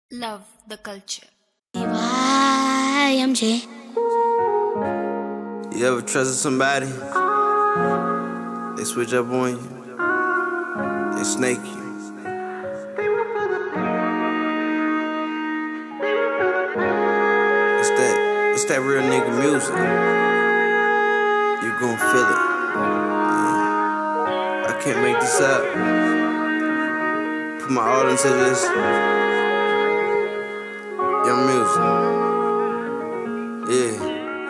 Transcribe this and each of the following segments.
Love the culture. YMG. You ever trusted somebody? They switch up on you. They snake you. It's that real nigga music. You gon' feel it. Yeah. I can't make this up. Put my all into this. Young music. Yeah.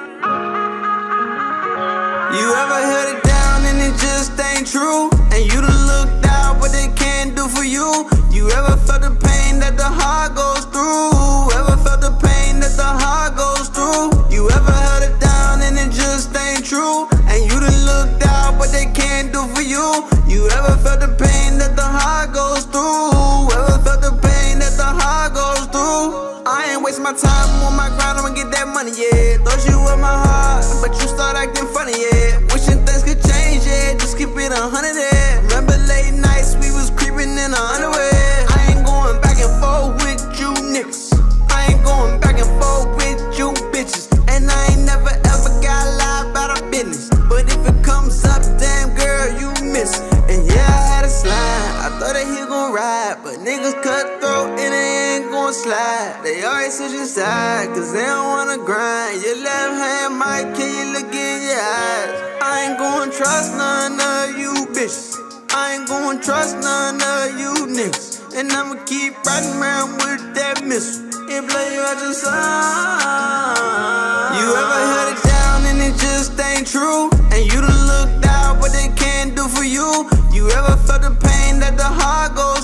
You ever held it down and it just ain't true? And you done looked out what they can't do for you? You ever felt the pain that the heart goes through? Ever felt the pain that the heart goes through? You ever held it down and it just ain't true? And you done looked out what they can't do for you? You ever felt the pain that the heart goes through? Ever felt the pain that the heart goes through? I ain't wasting my time on my grind, I'ma get that money, yeah. Thought you were my heart, but you start acting funny, yeah. Wishing things could change, yeah. Just keep it 100, yeah. Remember late nights we was creeping in our underwear. I ain't going back and forth with you niggas. I ain't going back and forth with you bitches. And I ain't never ever got lie about our business. But if it comes up, damn girl, you miss. And yeah, I had a slide, I thought that he gon' ride. But niggas cutthroat and they ain't gon' slide. They always switching sides, cause they don't wanna grind. Your left hand might kill you, look in your eyes. I ain't gon' trust none of you bitches. I ain't gon' trust none of you niggas. And I'ma keep riding around with that missile. It blow you out your side. You ever held it down and it just ain't true? And you done looked out what they can't do for you? You ever felt the pain that the heart goes